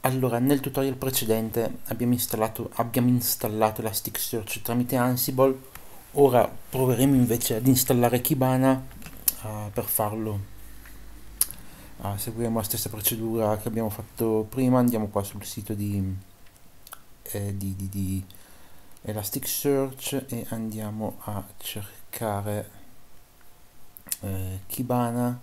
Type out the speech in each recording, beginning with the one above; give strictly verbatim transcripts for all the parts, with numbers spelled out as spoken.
Allora, nel tutorial precedente abbiamo installato, abbiamo installato Elasticsearch tramite Ansible. Ora proveremo invece ad installare Kibana. Eh, per farlo eh, seguiremo la stessa procedura che abbiamo fatto prima. Andiamo qua sul sito di, eh, di, di, di Elasticsearch e andiamo a cercare eh, Kibana.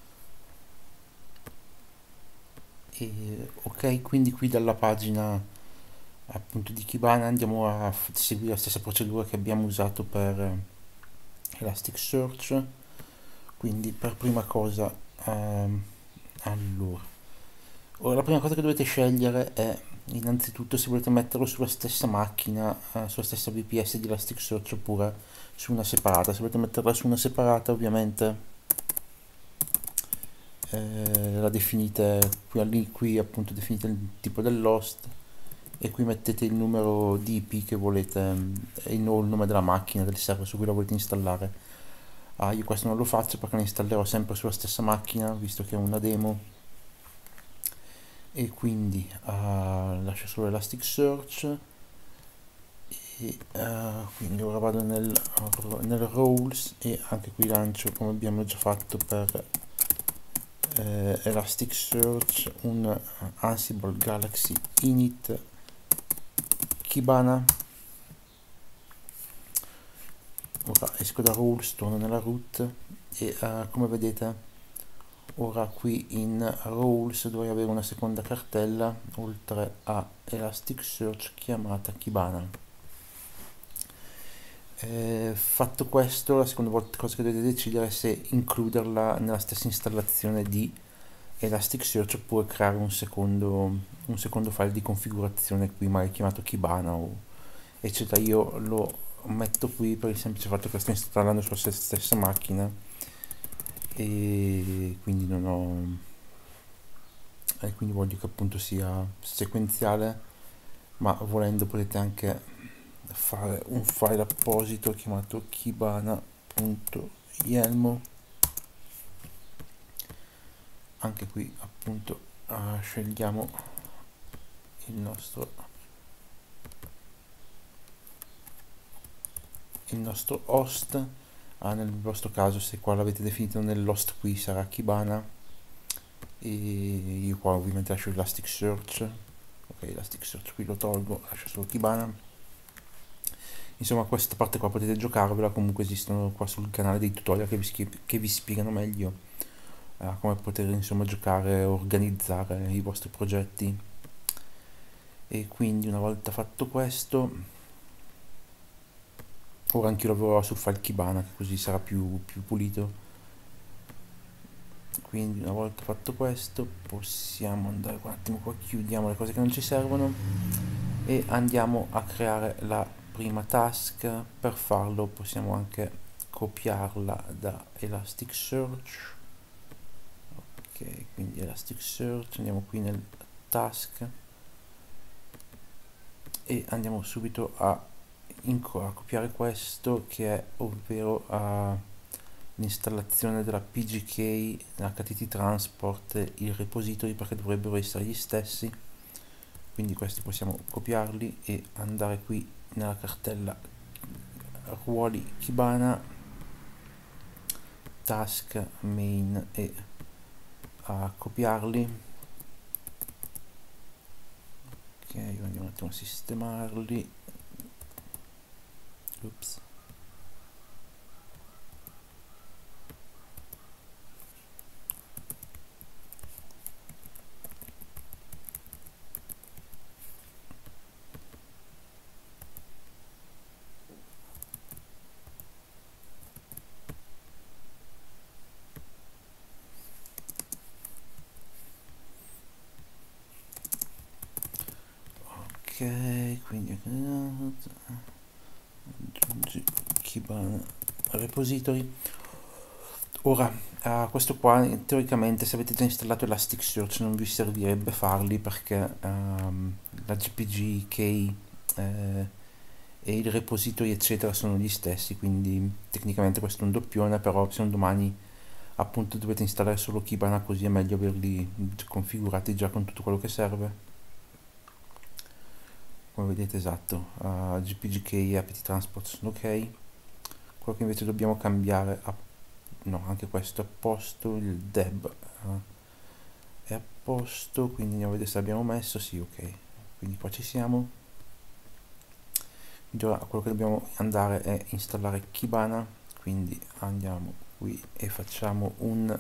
E, ok, quindi qui dalla pagina appunto di Kibana andiamo a f- seguire la stessa procedura che abbiamo usato per eh, Elasticsearch. Quindi per prima cosa, ehm, allora ora la prima cosa che dovete scegliere è innanzitutto se volete metterlo sulla stessa macchina, eh, sulla stessa V P S di Elasticsearch oppure su una separata. Se volete metterla su una separata, ovviamente eh, la definite qui, qui appunto definite il tipo dell'host e qui mettete il numero di I P che volete mm, e il, no- il nome della macchina, del server su cui la volete installare. Ah, io questo non lo faccio perché la installerò sempre sulla stessa macchina, visto che è una demo, e quindi ah, lascio solo Elasticsearch e ah, quindi ora vado nel, nel roles e anche qui lancio, come abbiamo già fatto per eh, Elasticsearch, un Ansible Galaxy Init Kibana. Ora esco da rules, torno nella root e uh, come vedete ora qui in rules dovrei avere una seconda cartella oltre a Elasticsearch chiamata Kibana. Eh, fatto questo, la seconda volta cosa che dovete decidere è se includerla nella stessa installazione di Elasticsearch oppure creare un secondo, un secondo file di configurazione qui magari chiamato Kibana o eccetera. Io lo metto qui per il semplice fatto che sto installando sulla stessa macchina e quindi non ho e quindi voglio che appunto sia sequenziale, ma volendo potete anche fare un file apposito chiamato kibana.yelmo. Anche qui appunto uh, scegliamo il nostro il nostro host. Ah, nel vostro caso, se qua l'avete definito nell'host qui sarà Kibana e io qua ovviamente lascio Elasticsearch. Ok, Elasticsearch qui lo tolgo, lascio solo Kibana. Insomma, questa parte qua potete giocarvela, comunque esistono qua sul canale dei tutorial che vi, che vi spiegano meglio eh, come poter insomma giocare e organizzare i vostri progetti. E quindi una volta fatto questo, ora anche io lavorerò sul file Kibana, che così sarà più, più pulito. Quindi una volta fatto questo possiamo andare un attimo qua, chiudiamo le cose che non ci servono e andiamo a creare la prima task. Per farlo possiamo anche copiarla da Elasticsearch. Ok, quindi Elasticsearch, andiamo qui nel task e andiamo subito a, a copiare questo che è ovvero a l'installazione della P G K, H T T Transport e il repository, perché dovrebbero essere gli stessi. Quindi questi possiamo copiarli e andare qui nella cartella ruoli Kibana, task main e a copiarli. Ok, andiamo un attimo a sistemarli. Ups. Ok, quindi aggiungi Kibana repository. Ora, uh, questo qua teoricamente se avete già installato Elasticsearch non vi servirebbe farli perché um, la G P G key eh, e il repository eccetera sono gli stessi, quindi tecnicamente questo è un doppione, però se un domani appunto dovete installare solo Kibana così è meglio averli configurati già con tutto quello che serve. come vedete, esatto, uh, G P G K e apt transport sono ok. Quello che invece dobbiamo cambiare, a, no, anche questo è a posto, il deb uh, è a posto, quindi andiamo a vedere se l'abbiamo messo, sì, ok, quindi qua ci siamo. Quindi ora quello che dobbiamo andare è installare Kibana, quindi andiamo qui e facciamo un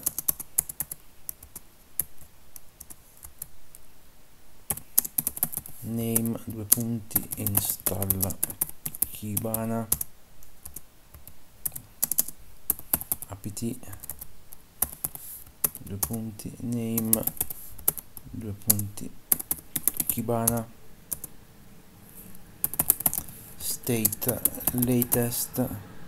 name due punti installa Kibana apt due punti name due punti Kibana state latest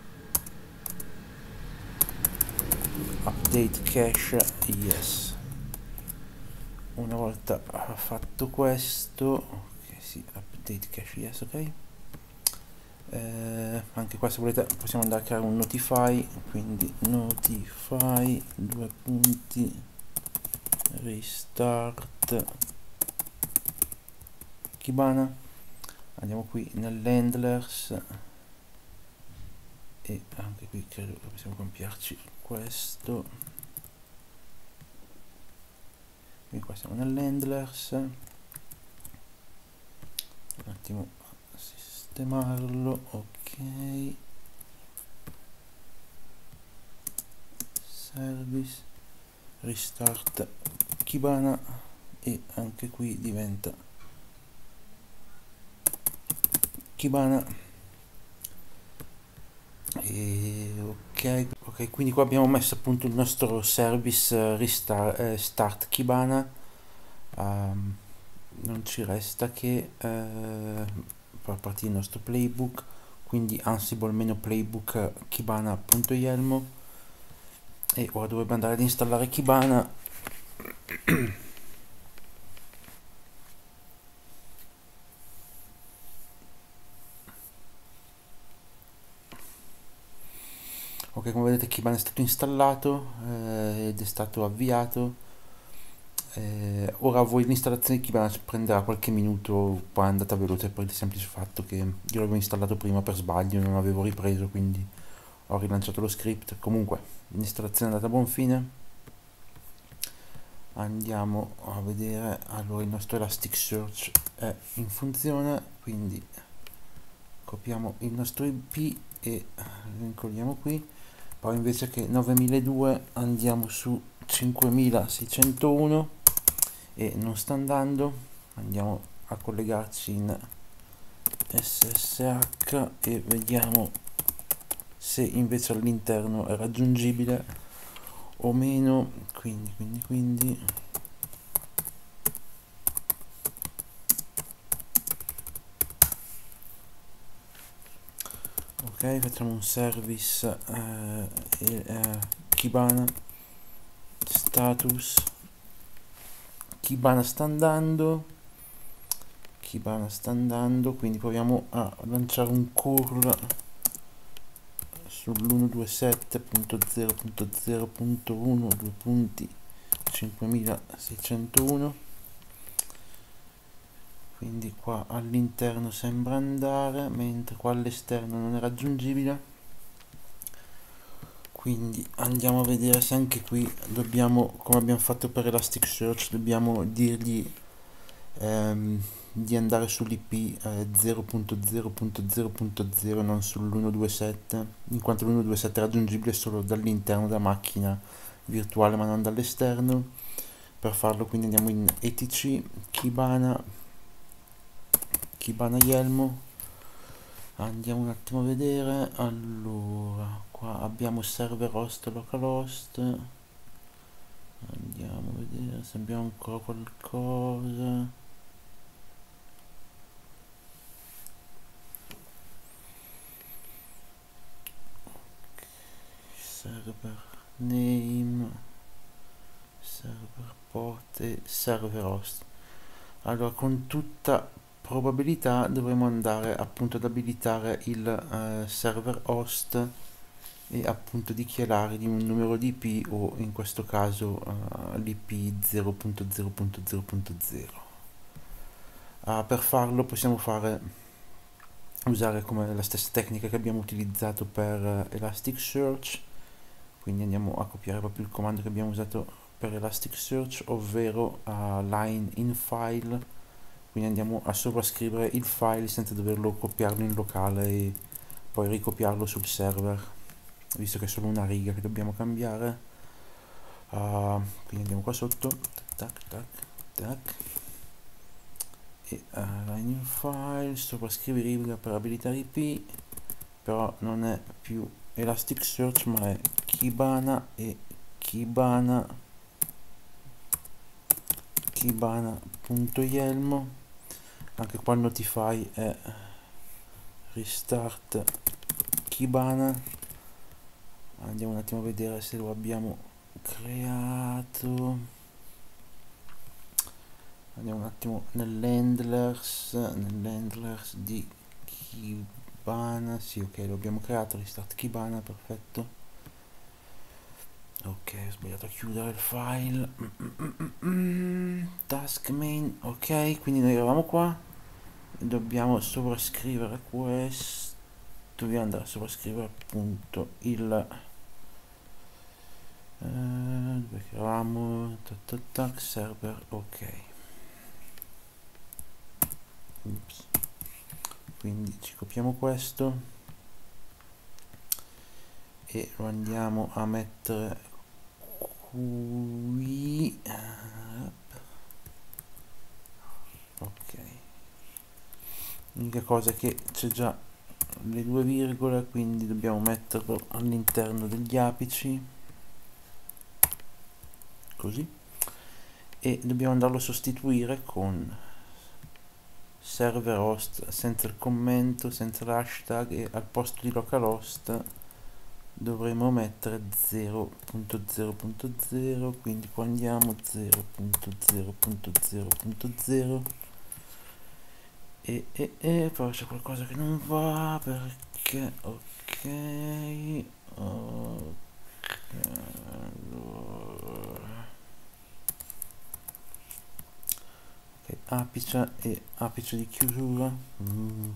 update cache yes. Una volta fatto questo, ok, sì, update cache yes, ok. Eh, anche qua se volete possiamo andare a creare un notify, quindi notify due punti restart Kibana. Andiamo qui nell'handlers e anche qui credo che possiamo compiarci questo. Quindi qua siamo nell'handlers, un attimo a sistemarlo, ok, service restart Kibana e anche qui diventa Kibana e ok, ok, quindi qua abbiamo messo appunto il nostro service restart eh, start Kibana. Um, non ci resta che eh, far partire il nostro playbook, quindi ansible-playbook kibana.yelmo, e ora dovrebbe andare ad installare Kibana. Ok, come vedete Kibana è stato installato eh, ed è stato avviato. Eh, ora voi l'installazione di Kibana prenderà qualche minuto, poi è andata veloce per il semplice fatto che io l'avevo installato prima per sbaglio, non avevo ripreso, quindi ho rilanciato lo script. Comunque l'installazione è andata a buon fine. Andiamo a vedere, allora il nostro Elasticsearch è in funzione, quindi copiamo il nostro I P e lo incolliamo qui. Poi invece che novemiladue andiamo su cinquemilaseicentouno e non sta andando, andiamo a collegarci in S S H e vediamo se invece all'interno è raggiungibile o meno. Quindi quindi quindi ok, facciamo un service eh, eh, Kibana status Kibana sta andando Kibana sta andando, quindi proviamo a lanciare un curl sull'uno due sette punto zero punto zero punto uno due punti cinquemilaseicentouno, quindi qua all'interno sembra andare mentre qua all'esterno non è raggiungibile. Quindi andiamo a vedere se anche qui dobbiamo, come abbiamo fatto per Elasticsearch, dobbiamo dirgli ehm, di andare sull'I P eh, zero punto zero punto zero punto zero, non sull'uno due sette, in quanto l'uno due sette è raggiungibile solo dall'interno della macchina virtuale ma non dall'esterno. Per farlo quindi andiamo in etc Kibana Kibana Yelmo, andiamo un attimo a vedere. Allora qua abbiamo server host localhost, andiamo a vedere se abbiamo ancora qualcosa. Server name, server port e server host. Allora con tutta probabilità dovremo andare appunto ad abilitare il eh, server host e appunto dichiarare di un numero di I P, o in questo caso uh, l'I P zero punto zero punto zero punto zero. Uh, per farlo possiamo fare usare come la stessa tecnica che abbiamo utilizzato per uh, Elasticsearch, quindi andiamo a copiare proprio il comando che abbiamo usato per Elasticsearch, ovvero uh, line in file, quindi andiamo a sovrascrivere il file senza doverlo copiarlo in locale e poi ricopiarlo sul server, visto che è solo una riga che dobbiamo cambiare. Uh, quindi andiamo qua sotto, tac tac tac, e uh, line in file, sovrascrivi riga per abilitare I P, però non è più Elasticsearch ma è Kibana, e Kibana Kibana.yelmo, anche qua il notify è restart Kibana. Andiamo un attimo a vedere se lo abbiamo creato. Andiamo un attimo nell'handlers nell'handlers di Kibana, sì, ok, lo abbiamo creato, restart Kibana, perfetto. Ok, ho sbagliato a chiudere il file. Task main, ok, quindi noi eravamo qua, dobbiamo sovrascrivere questo, dobbiamo andare a sovrascrivere appunto il eh, dove eravamo, tac tac tac, server, ok. Ups. Quindi ci copiamo questo e lo andiamo a mettere qui, ok. L'unica cosa è che c'è già le due virgole, quindi dobbiamo metterlo all'interno degli apici, così, e dobbiamo andarlo a sostituire con server host senza il commento, senza l'hashtag, e al posto di localhost dovremo mettere zero punto zero punto zero, quindi qua andiamo zero punto zero punto zero punto zero, e, e, e poi c'è qualcosa che non va, perché ok, ok, allora, ok, apice e apice di chiusura, mm.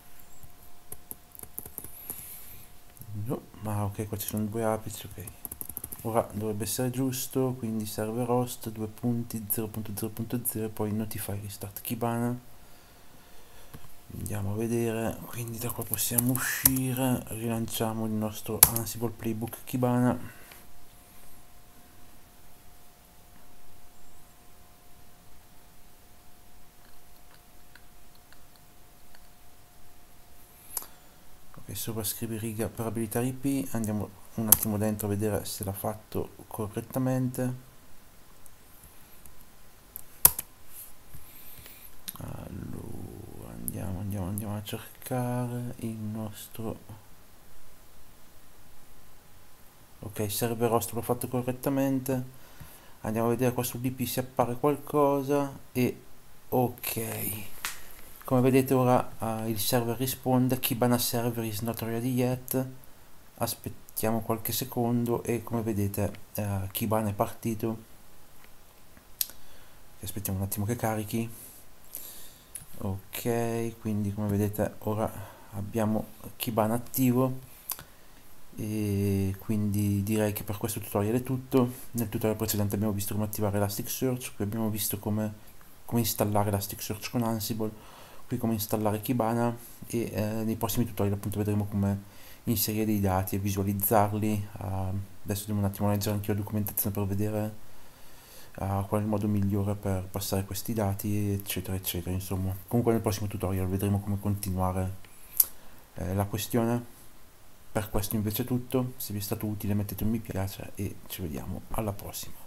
No, ma ok, qua ci sono due apici, ok. Ora dovrebbe essere giusto, quindi server host, due punti, zero punto zero punto zero, poi notify restart Kibana. Andiamo a vedere, quindi da qua possiamo uscire, rilanciamo il nostro Ansible playbook Kibana. Ok, sovrascrivi riga per abilitare I P, andiamo un attimo dentro a vedere se l'ha fatto correttamente. Allora, andiamo, andiamo, andiamo a cercare il nostro... Ok, server host l'ho fatto correttamente. Andiamo a vedere qua sull'I P se appare qualcosa e ok. Come vedete ora uh, il server risponde, Kibana server is not ready yet. Aspettiamo qualche secondo e come vedete uh, Kibana è partito. Aspettiamo un attimo che carichi. Ok, quindi come vedete ora abbiamo Kibana attivo, e quindi direi che per questo tutorial è tutto. Nel tutorial precedente abbiamo visto come attivare Elasticsearch, qui abbiamo visto come, come installare Elasticsearch con Ansible, qui come installare Kibana, e eh, nei prossimi tutorial appunto vedremo come inserire dei dati e visualizzarli. Uh, adesso devo un attimo leggere anche la documentazione per vedere Uh, qual è il modo migliore per passare questi dati, eccetera eccetera. Insomma, comunque nel prossimo tutorial vedremo come continuare eh, la questione. Per questo invece è tutto, se vi è stato utile mettete un mi piace e ci vediamo alla prossima.